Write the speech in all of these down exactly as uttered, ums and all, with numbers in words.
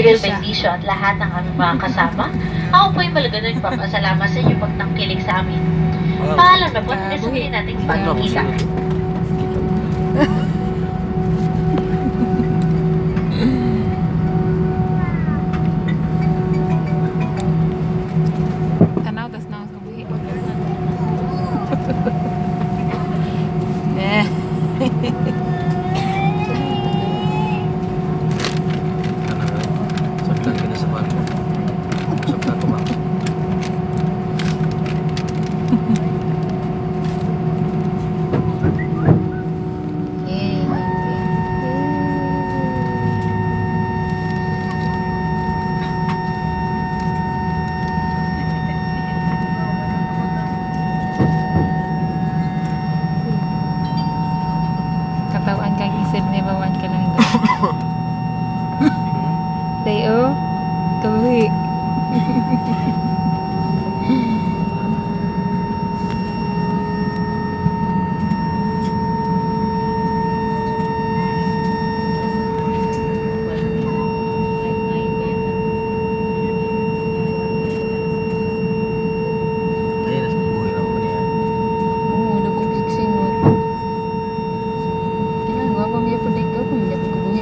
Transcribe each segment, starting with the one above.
Cyril Bendicio at lahat ng aming mga kasama. Ako po'y malaga nagpapasalamat sa inyong pagtangkilik sa amin. Paalam na po at nasabihin natin pagkikita. Tanaw, tas na ako sa buhi. Eh. Saktan ka na sa barko. Saktan ko ba? Yay. Katawan kang isip ni bawan ka lang doon. Dayo, kabuhi. Ay, nasa buhay na ako niya. Oo, nagkukiksingod. Ginagawa pa niya po dito kung hindi ako kabuhi.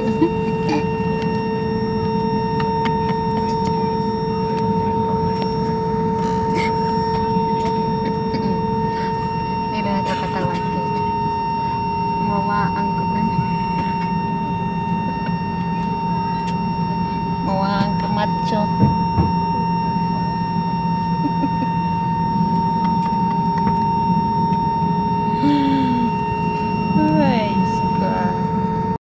Hindi na nakakatawan ko. Mawa ang kuman. Mawa ang kamacho.